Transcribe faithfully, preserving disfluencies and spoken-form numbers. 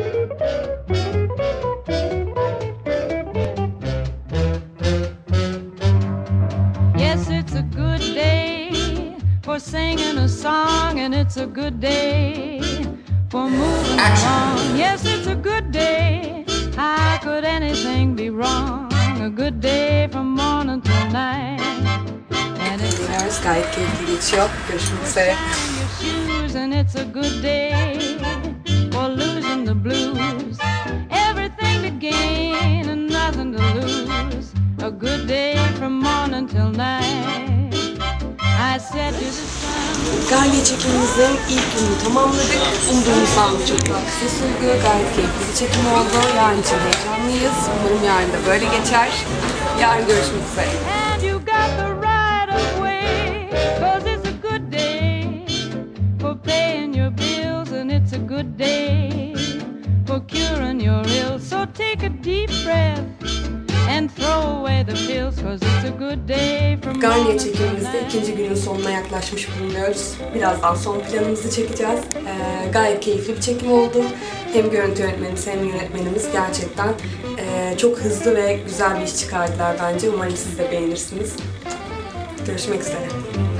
Yes, it's a good day for singing a song, and it's a good day for moving along. Yes, it's a good day. How could anything be wrong? A good day from morning till night. And it's Dinliyoruz. Gayet keyifli geçiyor. Görüşmek üzere. your shoes, and it's a good day for losing the blues. Everything to gain and nothing to lose. A good day from morning till night. I said to the sun. Galya çekimimizin ilk gününü tamamladık. Umduğumuzdan çok daha kısa sürdü. Gayet keyifli bir çekim oldu. Yarın için heyecanlıyız. Umarım yarın da böyle geçer. Yarın görüşmek üzere. And you got the right of way, 'cause it's a good day for paying your bills, and it's a good day for curing your ills. So take a deep breath and throw away the pills, 'cause it's a good day from Galya morning till çekimimizde night. ikinci günün sonuna yaklaşmış bulunuyoruz. Birazdan son planımızı çekeceğiz. Ee, gayet keyifli bir çekim oldu. Hem görüntü yönetmenimiz hem yönetmenimiz gerçekten e, çok hızlı ve güzel bir iş çıkardılar bence. Umarım siz de beğenirsiniz. Görüşmek üzere.